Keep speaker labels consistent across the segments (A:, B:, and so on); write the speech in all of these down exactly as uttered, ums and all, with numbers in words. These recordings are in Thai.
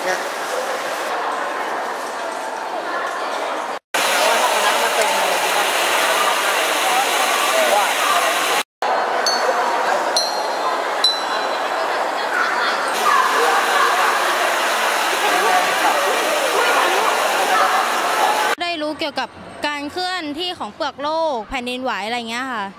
A: เนี่ย
B: ได้รู้เกี่ยวกับการเคลื่อนที่ของเปลือกโลกแผ่นดินไหวอะไรเงี้ยค่ะ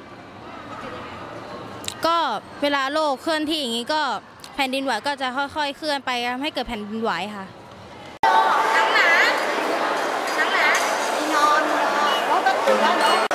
B: ก็เวลาโลกเคลื่อนที่อย่างนี้ก็แผ่นดินไหวก็จะค่อยๆเคลื่อนไปทำให้เกิดแผ่นดินไหวค่ะนังหนานังหนาที่นอนนอน